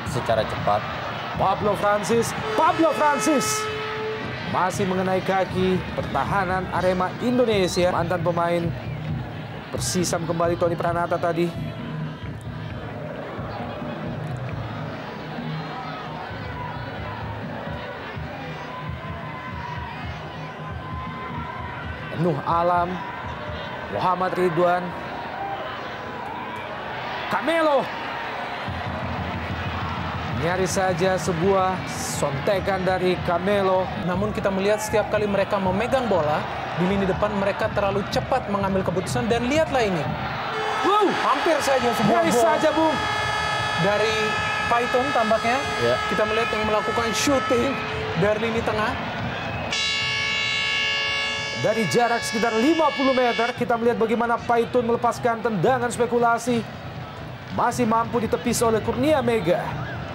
secara cepat. Pablo Francis masih mengenai kaki pertahanan Arema Indonesia. Mantan pemain Persisam kembali Tony Pranata tadi. Nuh Alam, Muhammad Ridwan, Camelo. Nyaris saja sebuah sontekan dari Camelo. Namun kita melihat setiap kali mereka memegang bola di lini depan, mereka terlalu cepat mengambil keputusan. Dan lihatlah ini, hampir saja sebuah gol saja, Bung, dari Python tampaknya. Ya. Kita melihat yang melakukan shooting dari lini tengah. Dari jarak sekitar 50 meter, kita melihat bagaimana Python melepaskan tendangan spekulasi. Masih mampu ditepis oleh Kurnia Mega.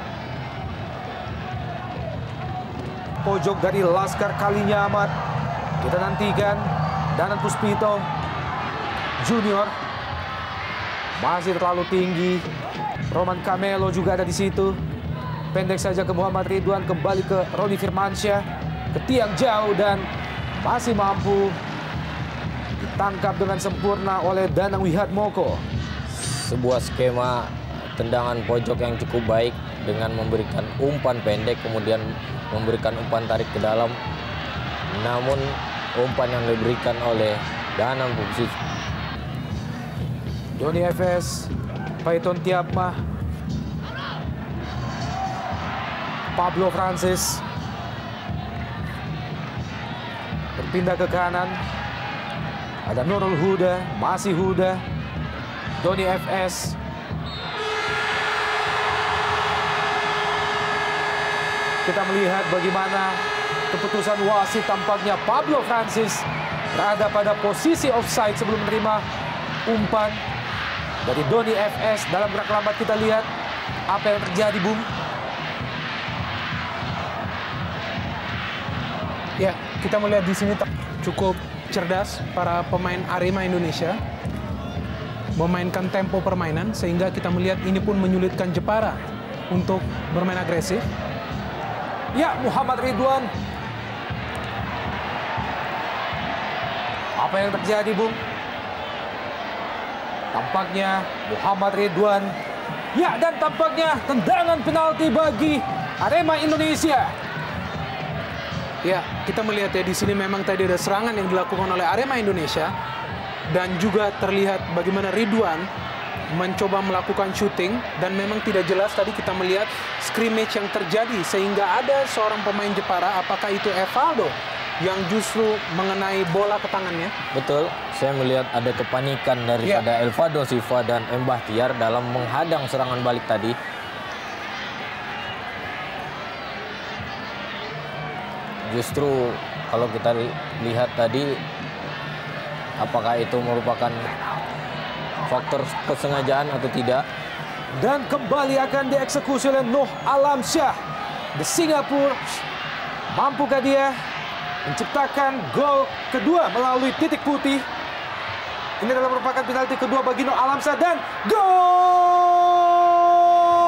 Pojok dari Laskar Kalinyamat. Kita nantikan Danan Puspito Junior. Masih terlalu tinggi. Roman Camelo juga ada di situ. Pendek saja ke Muhammad Ridwan, kembali ke Roni Firmansyah. Ke tiang jauh dan masih mampu ditangkap dengan sempurna oleh Danang Wihatmoko. Sebuah skema tendangan pojok yang cukup baik dengan memberikan umpan pendek, kemudian memberikan umpan tarik ke dalam. Namun umpan yang diberikan oleh Danang Pupsis. Doni FS, Python Tiapmah, Pablo Francis. Berpindah ke kanan. Ada Nurul Huda, masih Huda. Doni FS. Kita melihat bagaimana keputusan wasit, tampaknya Pablo Francis berada pada posisi offside sebelum menerima umpan dari Doni FS. Dalam gerak lambat kita lihat apa yang terjadi, Bung. Ya, kita melihat di sini cukup cerdas para pemain Arema Indonesia memainkan tempo permainan, sehingga kita melihat ini pun menyulitkan Jepara untuk bermain agresif. Ya, Muhammad Ridwan. Apa yang terjadi, Bung? Tampaknya Muhammad Ridwan. Ya, dan tampaknya tendangan penalti bagi Arema Indonesia. Ya, kita melihat ya di sini memang tadi ada serangan yang dilakukan oleh Arema Indonesia, dan juga terlihat bagaimana Ridwan mencoba melakukan shooting, dan memang tidak jelas tadi kita melihat scrimmage yang terjadi, sehingga ada seorang pemain Jepara, apakah itu Evaldo, yang justru mengenai bola ke tangannya. Betul, saya melihat ada kepanikan daripada Elvado Siva dan M. Bahtiar dalam menghadang serangan balik tadi. Justru kalau kita lihat tadi, apakah itu merupakan faktor kesengajaan atau tidak. Dan kembali akan dieksekusi oleh Nuh Alamsyah di Singapura. Mampukah dia menciptakan gol kedua melalui titik putih? Ini adalah merupakan penalti kedua bagi Nuh Alamsyah, dan gol!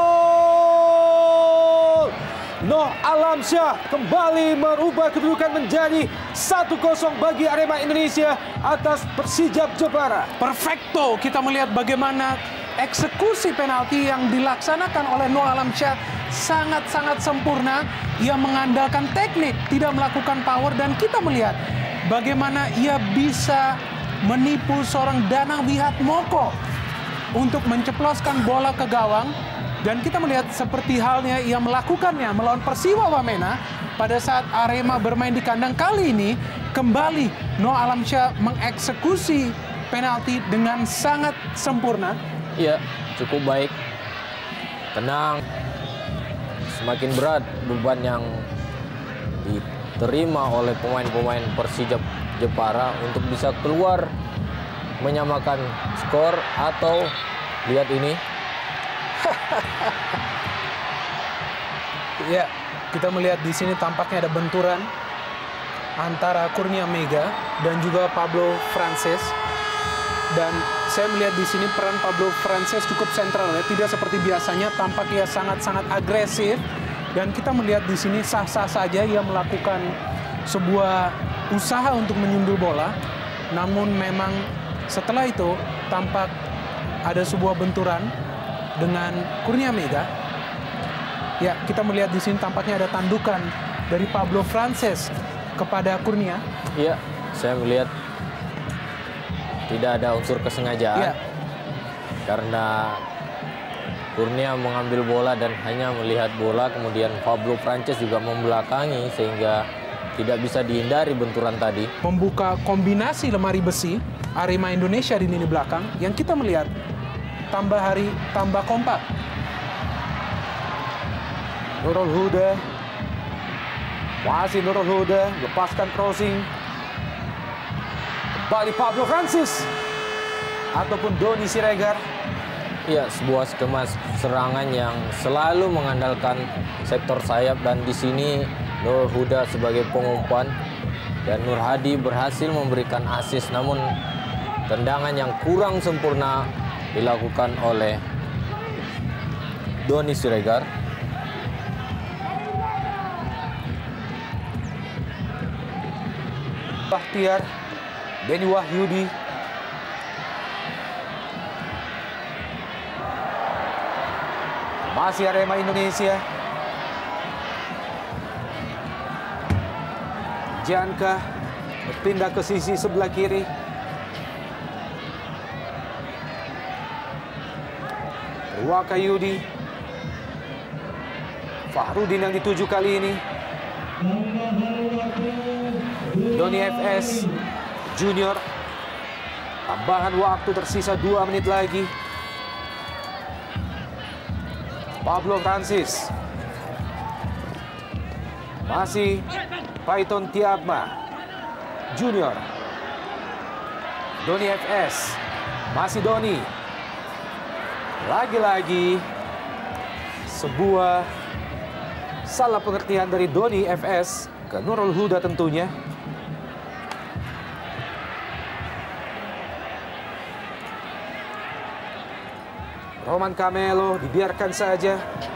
Nuh Alamsyah kembali merubah kedudukan menjadi 1-0 bagi Arema Indonesia atas Persijap Jepara. Perfecto, kita melihat bagaimana eksekusi penalti yang dilaksanakan oleh Nuh Alamsyah sangat-sangat sempurna. Ia mengandalkan teknik, tidak melakukan power, dan kita melihat bagaimana ia bisa menipu seorang Danang Wihatmoko untuk menceploskan bola ke gawang. Dan kita melihat seperti halnya ia melakukannya melawan Persiwa Wamena pada saat Arema bermain di kandang. Kali ini kembali Nuh Alamsyah mengeksekusi penalti dengan sangat sempurna. Iya, cukup baik. Tenang. Semakin berat beban yang diterima oleh pemain-pemain Persijap Jepara untuk bisa keluar menyamakan skor, atau lihat ini. Ya, kita melihat di sini tampaknya ada benturan antara Kurnia Mega dan juga Pablo Francis. Dan saya melihat di sini peran Pablo Frances cukup sentral ya, tidak seperti biasanya, tampak ia sangat-sangat agresif dan kita melihat di sini sah-sah saja ia melakukan sebuah usaha untuk menyundul bola, namun memang setelah itu tampak ada sebuah benturan dengan Kurnia Mega. Ya, kita melihat di sini tampaknya ada tandukan dari Pablo Frances kepada Kurnia. Iya, saya melihat tidak ada unsur kesengajaan. Ya. Karena Kurnia mengambil bola dan hanya melihat bola, kemudian Pablo Frances juga membelakangi sehingga tidak bisa dihindari benturan tadi. Membuka kombinasi lemari besi Arema Indonesia di lini belakang yang kita melihat tambah hari tambah kompak. Nurul Huda, masih Nurul Huda, lepaskan crossing. Kembali Pablo Frances ataupun Doni Siregar. Ya, sebuah skema serangan yang selalu mengandalkan sektor sayap dan di sini Nurul Huda sebagai pengumpan dan Nur Hadi berhasil memberikan assist, namun tendangan yang kurang sempurna dilakukan oleh Doni Siregar. Bahtiar, Beni Wahyudi, masih Arema Indonesia. Janka berpindah ke sisi sebelah kiri. Waka Yudi, Fahrudin yang dituju kali ini. Doni FS Junior, tambahan waktu tersisa 2 menit lagi. Pablo Frances, masih Python Tiagma Junior. Doni FS, masih Doni. Lagi-lagi sebuah salah pengertian dari Doni FS ke Nurul Huda tentunya. Roman Camelo dibiarkan saja.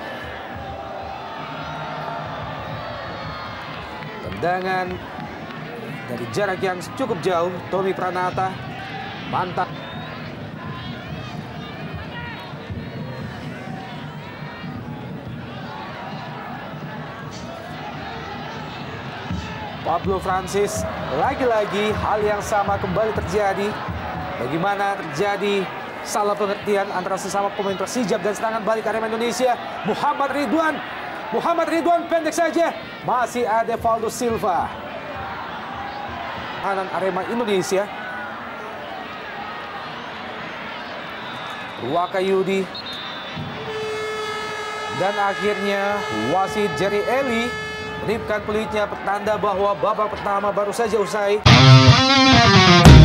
Tendangan dari jarak yang cukup jauh. Tommy Pranata mantap. Pablo Frances, lagi-lagi hal yang sama kembali terjadi. Bagaimana terjadi salah pengertian antara sesama pemain Persijap dan serangan balik Arema Indonesia. Muhammad Ridwan pendek saja. Masih ada Valdo Silva, kanan Arema Indonesia. Waka Yudi. Dan akhirnya wasit Jerry Eli menipkan peluitnya, pertanda bahwa babak pertama baru saja usai.